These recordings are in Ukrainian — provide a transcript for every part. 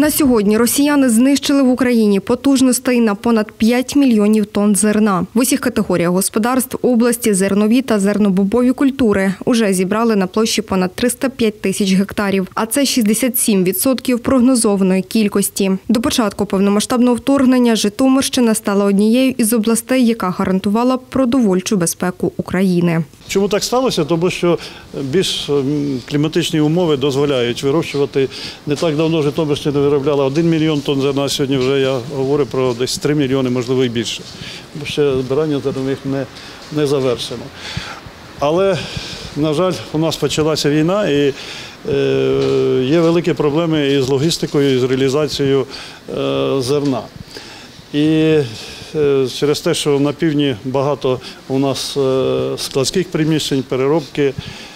На сьогодні росіяни знищили в Україні потужностей на понад 5 мільйонів тонн зерна. В усіх категоріях господарств області зернові та зернобобові культури уже зібрали на площі понад 305 тисяч гектарів, а це 67% прогнозованої кількості. До початку повномасштабного вторгнення Житомирщина стала однією із областей, яка гарантувала продовольчу безпеку України. Чому так сталося? Тому що більш кліматичні умови дозволяють вирощувати. Не так давно Житомирщина виробляла 1 мільйон тонн зерна, сьогодні вже я говорю про десь 3 мільйони, можливо і більше. Бо ще збирання зернових не завершено. Але, на жаль, у нас почалася війна і є великі проблеми із логістикою, і з реалізацією зерна. І через те, що на півдні багато у нас складських приміщень, переробки,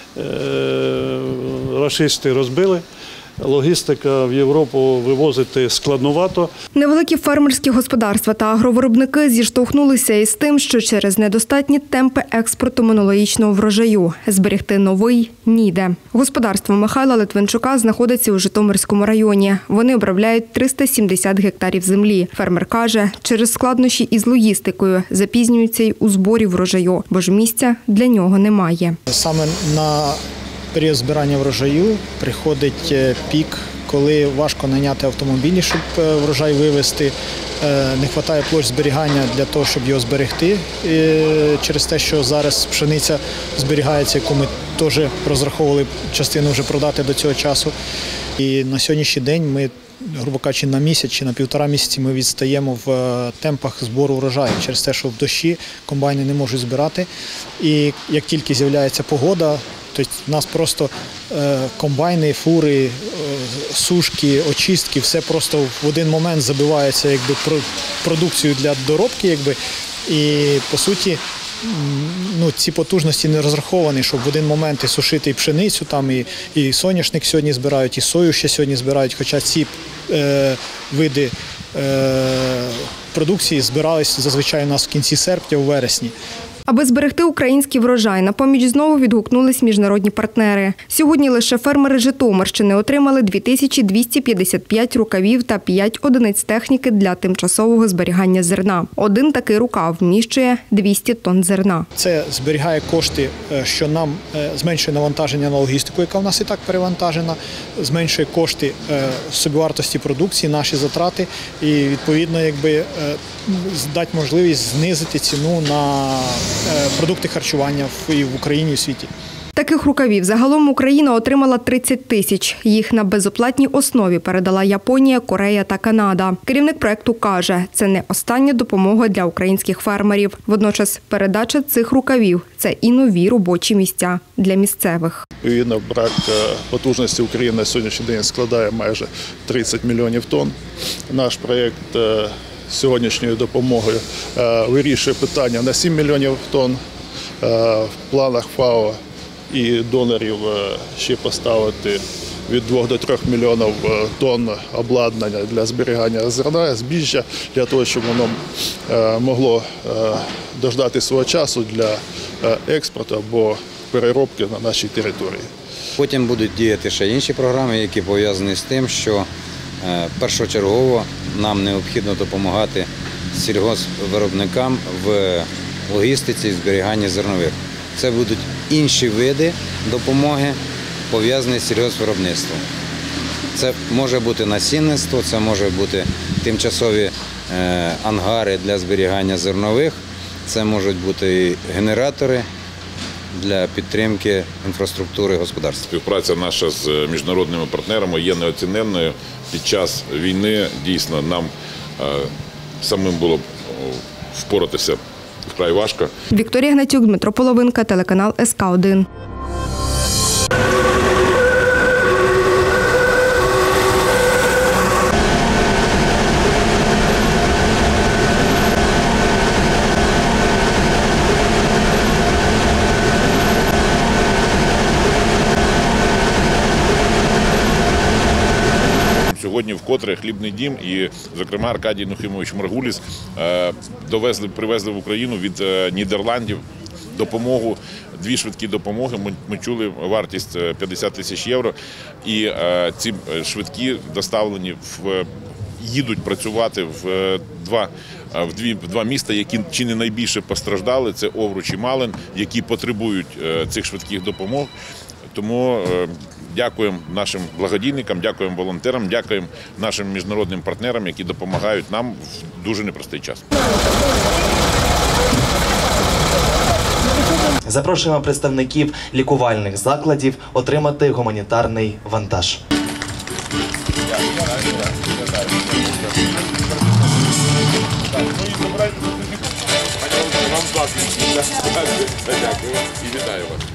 рашисти розбили. Логістика в Європу вивозити складновато. Невеликі фермерські господарства та агровиробники зіштовхнулися із тим, що через недостатні темпи експорту минулорічного врожаю зберегти новий ніде. Господарство Михайла Литвинчука знаходиться у Житомирському районі. Вони обробляють 370 гектарів землі. Фермер каже, через складнощі із логістикою запізнюються й у зборі врожаю, бо ж місця для нього немає. Саме на період збирання врожаю приходить пік, коли важко найняти автомобілі, щоб врожай вивезти. Не вистачає площ зберігання для того, щоб його зберегти. Через те, що зараз пшениця зберігається, яку ми теж розраховували частину вже продати до цього часу. І на сьогоднішній день ми, грубо кажучи, на місяць чи на 1,5 місяці ми відстаємо в темпах збору врожаю через те, що в дощі комбайни не можуть збирати. І як тільки з'являється погода, тобто у нас просто комбайни, фури, сушки, очистки, все просто в один момент забивається продукцію для доробки. І, по суті, ці потужності не розраховані, щоб в один момент і сушити і пшеницю, і соняшник сьогодні збирають, і сою ще сьогодні збирають, хоча ці види продукції збирались зазвичай у нас в кінці серпня, у вересні. Аби зберегти український врожай, на поміч знову відгукнулись міжнародні партнери. Сьогодні лише фермери Житомирщини отримали 2255 рукавів та 5 одиниць техніки для тимчасового зберігання зерна. Один такий рукав вміщує 200 тонн зерна. Це зберігає кошти, що нам зменшує навантаження на логістику, яка в нас і так перевантажена, зменшує кошти собівартості продукції, наші затрати і, відповідно, дати можливість знизити ціну на продукти харчування і в Україні, і в світі. Таких рукавів загалом Україна отримала 30 тисяч. Їх на безоплатній основі передала Японія, Корея та Канада. Керівник проєкту каже, це не остання допомога для українських фермерів. Водночас передача цих рукавів – це і нові робочі місця для місцевих. Відповідно, брак потужності України на сьогоднішній день складає майже 30 мільйонів тонн. Наш проєкт сьогоднішньою допомогою вирішує питання на 7 мільйонів тонн. В планах ФАО і донорів ще поставити від 2 до 3 мільйонів тонн обладнання для зберігання зерна, збіжжя, для того, щоб воно могло дождати свого часу для експорту або переробки на нашій території. Потім будуть діяти ще інші програми, які пов'язані з тим, що першочергово нам необхідно допомагати сільгоспвиробникам в логістиці і зберіганні зернових. Це будуть інші види допомоги, пов'язані з сільгоспвиробництвом. Це може бути насінництво, це може бути тимчасові ангари для зберігання зернових, це можуть бути і генератори для підтримки інфраструктури господарства. Співпраця наша з міжнародними партнерами є неоціненною. Під час війни дійсно нам самим було впоратися вкрай важко. Вікторія Гнатюк, Дмитро Половинка, телеканал СК1. Сьогодні вкотре Хлібний дім і, зокрема, Аркадій Нухимович Маргуліс привезли в Україну від Нідерландів допомогу, 2 швидкі допомоги. Ми чули вартість 50 тисяч євро. І ці швидкі доставлені їдуть працювати в два міста, які чи не найбільше постраждали. Це Овруч і Малин, які потребують цих швидких допомог. Тому дякуємо нашим благодійникам, дякуємо волонтерам, дякуємо нашим міжнародним партнерам, які допомагають нам в дуже непростий час. Запрошуємо представників лікувальних закладів отримати гуманітарний вантаж. Дякую і вітаю вас.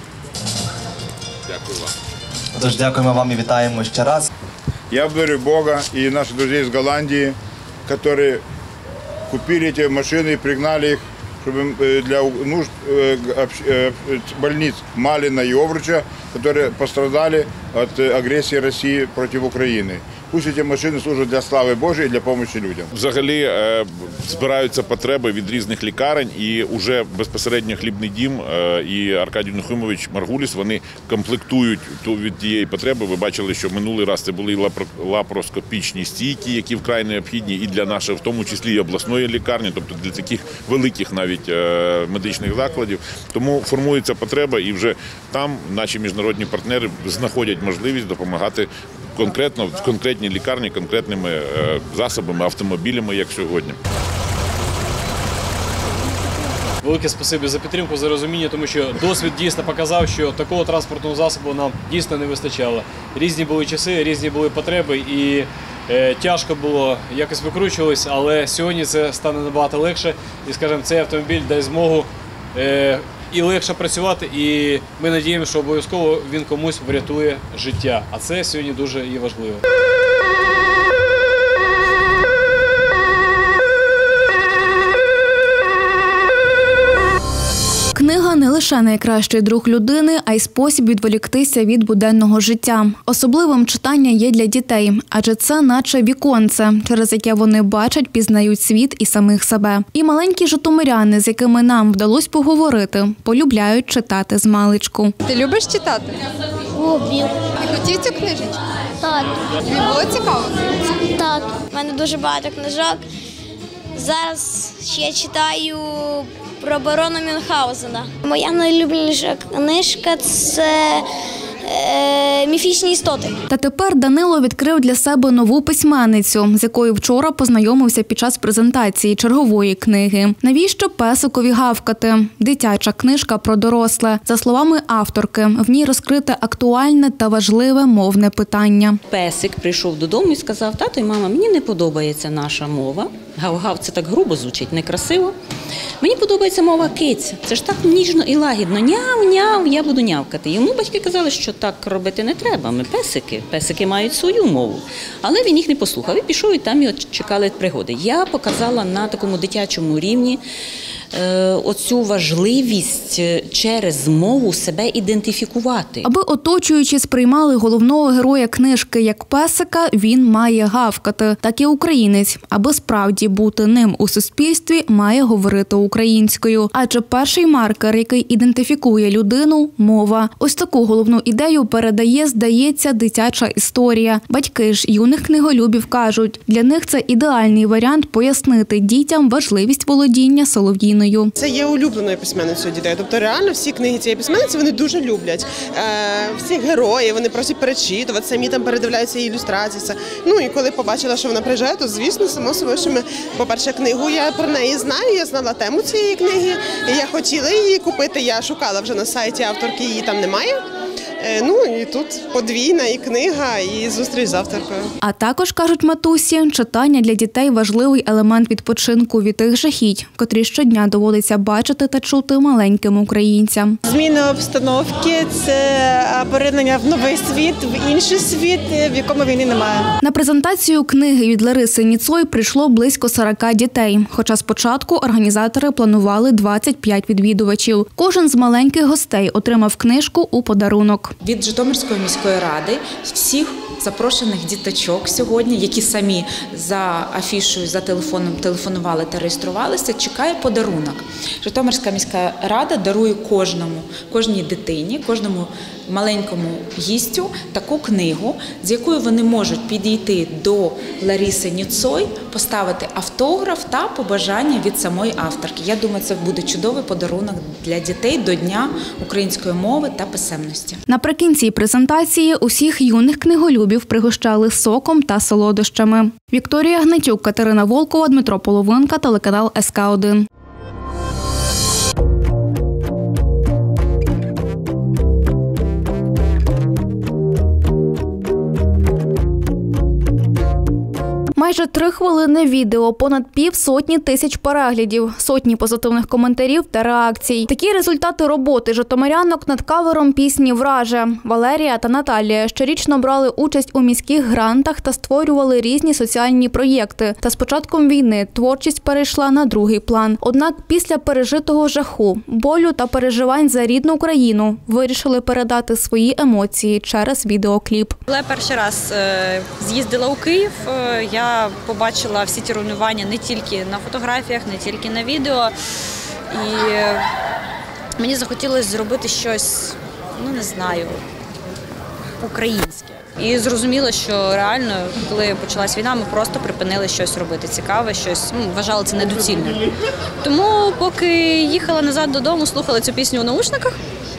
Дякую вам. Тож дякуємо вам і вітаємо ще раз. Я благодарю Бога и наших друзей из Голландии, которые купили эти машины и пригнали их, чтобы для нужд больниц Малина и Овруча, которые пострадали от агрессии России против Украины. Пусть ці машини служать для слави Божої і для допомоги людям. Взагалі збираються потреби від різних лікарень, і вже безпосередньо Хлібний дім і Аркадій Нахимович Маргуліс, вони комплектують від тієї потреби. Ви бачили, що минулий раз це були лапароскопічні стійки, які вкрай необхідні і для нашої, в тому числі і обласної лікарні, тобто для таких великих навіть медичних закладів. Тому формується потреба, і вже там наші міжнародні партнери знаходять можливість допомагати конкретно в конкретній лікарні, конкретними засобами, автомобілями, як сьогодні. Велике спасибі за підтримку, за розуміння, тому що досвід дійсно показав, що такого транспортного засобу нам дійсно не вистачало. Різні були часи, різні були потреби і тяжко було, якось викручувалось, але сьогодні це стане набагато легше і, скажімо, цей автомобіль дасть змогу і легше працювати, і ми надіємося, що обов'язково він комусь врятує життя. А це сьогодні дуже і важливо. Книга не лише найкращий друг людини, а й спосіб відволіктися від буденного життя. Особливим читання є для дітей, адже це наче віконце, через яке вони бачать, пізнають світ і самих себе. І маленькі житомиряни, з якими нам вдалося поговорити, полюбляють читати змалечку. Ти любиш читати? Люблю. Ти хотів цю книжечку? Так. Тобі було цікаво? Так. У мене дуже багато книжок. Зараз ще читаю про барона Мюнхгаузена. Моя найлюбленіша книжка – це «Міфічні істоти». Та тепер Данило відкрив для себе нову письменницю, з якою вчора познайомився під час презентації чергової книги. Навіщо песикові гавкати? Дитяча книжка про доросле. За словами авторки, в ній розкрите актуальне та важливе мовне питання. Песик прийшов додому і сказав: тато і мама, мені не подобається наша мова. Гав-гав – це так грубо звучить, некрасиво. Мені подобається мова киця. Це ж так ніжно і лагідно. Няв-няв, я буду нявкати. Йому батьки казали, що так робити не треба. Ми песики. Песики мають свою мову. Але він їх не послухав і пішов, і там його чекали пригоди. Я показала на такому дитячому рівні оцю важливість через мову себе ідентифікувати. Аби оточуючі сприймали головного героя книжки як песика, він має гавкати. Так і українець, аби справді бути ним у суспільстві, має говорити українською. Адже перший маркер, який ідентифікує людину – мова. Ось таку головну ідею передає, здається, дитяча історія. Батьки ж юних книголюбів кажуть, для них це ідеальний варіант пояснити дітям важливість володіння солов'їною. Це є улюбленою письменницею дітей. Тобто реально всі книги цієї письменниці вони дуже люблять. Всі герої, вони просять перечитувати, самі там передивляються її ілюстрації. Все. Ну і коли побачила, що вона приїжджає, то звісно, само собою, що ми, по-перше, книгу я про неї знаю, я знала тему цієї книги, і я хотіла її купити, я шукала вже на сайті авторки, її там немає. Ну і тут подвійна і книга, і зустріч з авторкою. А також, кажуть матусі, читання для дітей – важливий елемент відпочинку від тих жахіть, котрі щодня доводиться бачити та чути маленьким українцям. Зміна обстановки – це поринення в новий світ, в інший світ, в якому війни немає. На презентацію книги від Лариси Ніцой прийшло близько 40 дітей, хоча спочатку організатори планували 25 відвідувачів. Кожен з маленьких гостей отримав книжку у подарунок. Від Житомирської міської ради всіх запрошених діточок сьогодні, які самі за афішою, за телефоном телефонували та реєструвалися, чекає подарунок. Житомирська міська рада дарує кожній дитині, кожному маленькому гістю таку книгу, з якою вони можуть підійти до Лариси Ніцой, поставити автограф та побажання від самої авторки. Я думаю, це буде чудовий подарунок для дітей до Дня української мови та писемності. Наприкінці презентації усіх юних книголюбів пригощали соком та солодощами. Вікторія Гнатюк, Катерина Волкова, Дмитро Половинка, телеканал СК1. Майже 3 хвилини відео, понад 500 тисяч переглядів, сотні позитивних коментарів та реакцій. Такі результати роботи житомирянок над кавером пісні «Враже». Валерія та Наталія щорічно брали участь у міських грантах та створювали різні соціальні проєкти. Та з початком війни творчість перейшла на другий план. Однак після пережитого жаху, болю та переживань за рідну Україну вирішили передати свої емоції через відеокліп. Коли я перший раз з'їздила у Київ, я побачила всі ті руйнування не тільки на фотографіях, не тільки на відео. І мені захотілося зробити щось, не знаю, українське. І зрозуміло, що реально, коли почалась війна, ми просто припинили щось робити цікаве, щось, вважали це недоцільним. Тому поки їхала назад додому, слухала цю пісню у наушниках.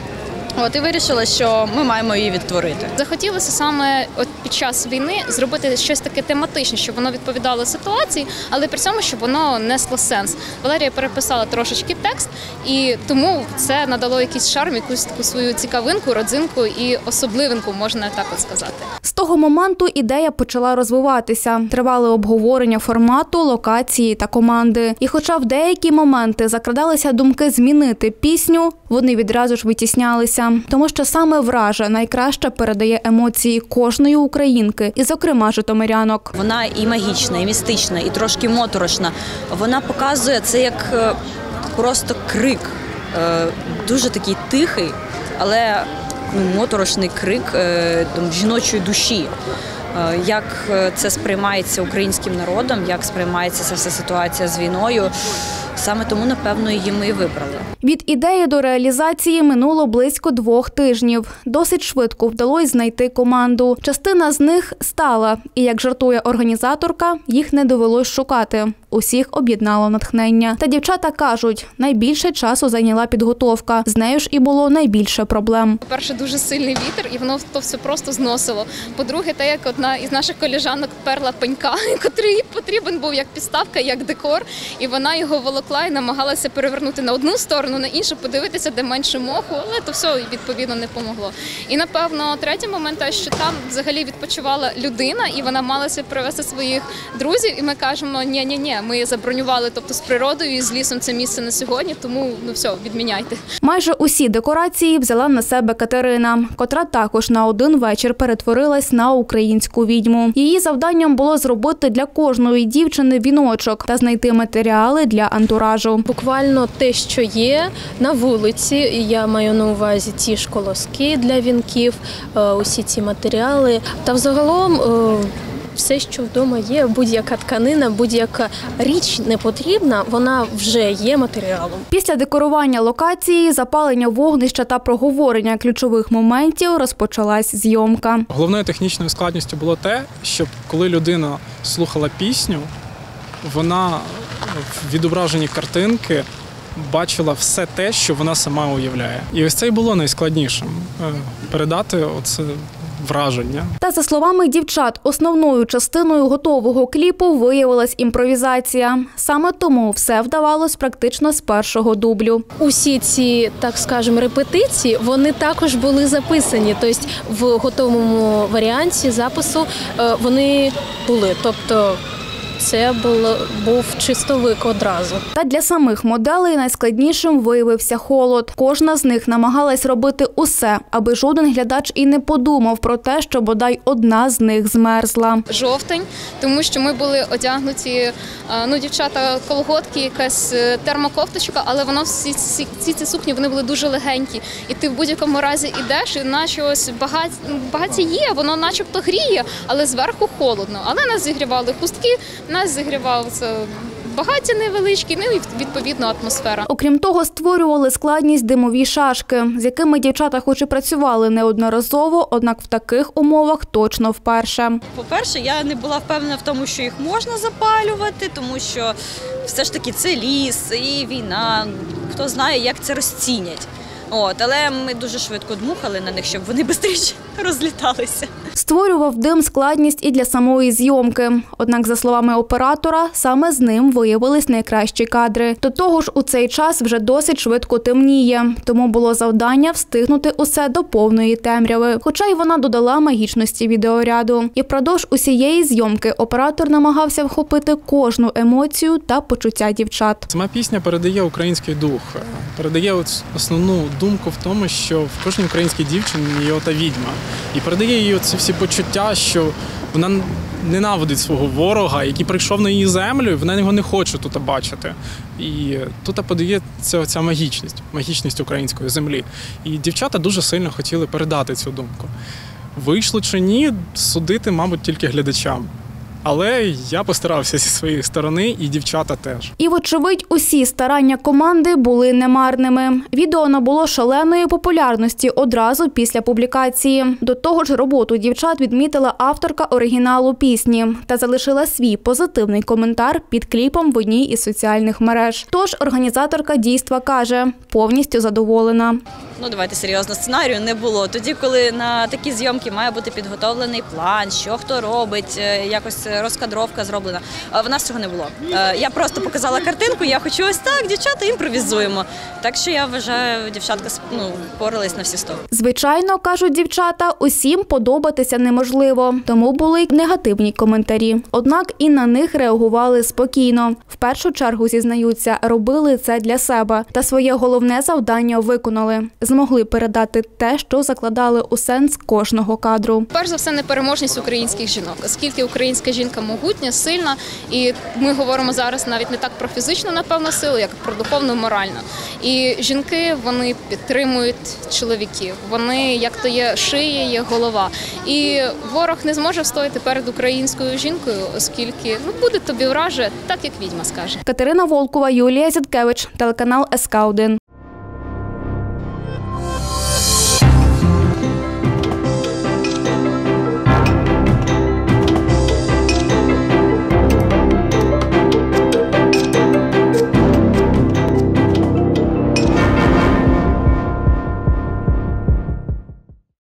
І вирішила, що ми маємо її відтворити. Захотілося саме під час війни зробити щось таке тематичне, щоб воно відповідало ситуації, але при цьому, щоб воно несло сенс. Валерія переписала трошечки текст, і тому це надало якийсь шарм, якусь таку свою цікавинку, родзинку і особливинку, можна так от сказати. З того моменту ідея почала розвиватися. Тривали обговорення формату, локації та команди. І хоча в деякі моменти закрадалися думки змінити пісню, вони відразу ж витіснялися. Тому що саме «Враже» найкраще передає емоції кожної українки, і, зокрема, житомирянок. Вона і магічна, і містична, і трошки моторошна. Вона показує це як просто крик, дуже такий тихий, але моторошний крик жіночої душі. Як це сприймається українським народом, як сприймається ця вся ситуація з війною. Саме тому, напевно, її ми і вибрали. Від ідеї до реалізації минуло близько 2 тижнів. Досить швидко вдалося знайти команду. Частина з них стала, і, як жартує організаторка, їх не довелось шукати. Усіх об'єднало натхнення. Та дівчата кажуть, найбільше часу зайняла підготовка. З нею ж і було найбільше проблем. По-перше, дуже сильний вітер, і воно то все просто зносило. По-друге, те, як одна із наших колежанок перла пенька, який потрібен був як підставка, як декор, і вона його волокла і намагалася перевернути на одну сторону, на іншу, подивитися, де менше моху, але то все, відповідно, не помогло. І, напевно, третій момент, що там взагалі відпочивала людина, і вона малася привезти своїх друзів, і ми кажемо, ні, ми забронювали, тобто з природою і з лісом це місце на сьогодні, тому, все, відміняйте. Майже усі декорації взяла на себе Катерина, котра також на один вечір перетворилась на українську відьму. Її завданням було зробити для кожної дівчини віночок та знайти матеріали для антуражу. Буквально те, що є на вулиці, я маю на увазі ті ж колоски для вінків, усі ці матеріали. Та взагалом все, що вдома є, будь-яка тканина, будь-яка річ не потрібна, вона вже є матеріалом. Після декорування локації, запалення вогнища та проговорення ключових моментів розпочалась зйомка. Головною технічною складністю було те, щоб коли людина слухала пісню, вона в відображенні картинки бачила все те, що вона сама уявляє. І ось це й було найскладнішим – передати оце враження. Та, за словами дівчат, основною частиною готового кліпу виявилась імпровізація. Саме тому все вдавалось практично з першого дублю. Усі ці, так скажемо, репетиції, вони також були записані. Тобто в готовому варіанті запису вони були. Тобто це був чистовик одразу. Та для самих моделей найскладнішим виявився холод. Кожна з них намагалась робити усе, аби жоден глядач і не подумав про те, що бодай одна з них змерзла. Жовтень, тому що ми були одягнуті, дівчата, колготки, якась термокофточка, але воно всі ці сукні, вони були дуже легенькі. І ти в будь-якому разі йдеш, і наче ось багаття є, воно начебто гріє, але зверху холодно. Але нас зігрівали хустки, нас зігрівав багаття невеличкі, ну і відповідно атмосфера. Окрім того, створювали складність димові шашки, з якими дівчата хоч і працювали неодноразово, однак в таких умовах точно вперше. По-перше, я не була впевнена в тому, що їх можна запалювати, тому що все ж таки це ліс і війна, хто знає, як це розцінять. Але ми дуже швидко дмухали на них, щоб вони швидше розліталися. Створював дим складність і для самої зйомки. Однак, за словами оператора, саме з ним виявились найкращі кадри. До того ж, у цей час вже досить швидко темніє, тому було завдання встигнути усе до повної темряви. Хоча й вона додала магічності відеоряду. І впродовж усієї зйомки оператор намагався вхопити кожну емоцію та почуття дівчат. Сама пісня передає український дух, передає основну думку в тому, що в кожній українській дівчині є ота відьма. І передає їй ці всі почуття, що вона ненавидить свого ворога, який прийшов на її землю, і вона його не хоче тут бачити. І тут подається ця магічність української землі. І дівчата дуже сильно хотіли передати цю думку. Вийшло чи ні, судити, мабуть, тільки глядачам. Але я постарався зі своєї сторони, і дівчата теж. І, вочевидь, усі старання команди були немарними. Відео набуло шаленої популярності одразу після публікації. До того ж, роботу дівчат відмітила авторка оригіналу пісні та залишила свій позитивний коментар під кліпом в одній із соціальних мереж. Тож організаторка дійства каже, повністю задоволена. Давайте серйозно, сценарію не було. Тоді, коли на такі зйомки має бути підготовлений план, що хто робить, якось розкадровка зроблена. В нас цього не було. Я просто показала картинку, я хочу ось так, дівчата, імпровізуємо. Так що я вважаю, дівчатка впорались на всі 100. Звичайно, кажуть дівчата, усім подобатися неможливо, тому були й негативні коментарі. Однак і на них реагували спокійно. В першу чергу, зізнаються, робили це для себе та своє головне завдання виконали. Змогли передати те, що закладали у сенс кожного кадру. Перш за все, непереможність українських жінок, оскільки українська жінка могутня, сильна, і ми говоримо зараз навіть не так про фізичну, напевно, силу, як про духовну, моральну. І жінки, вони підтримують чоловіків, вони, як то є шия, є голова. І ворог не зможе встояти перед українською жінкою, оскільки буде тобі враже, так як відьма скаже. Катерина Волкова, Юлія Зяткевич, телеканал СК1.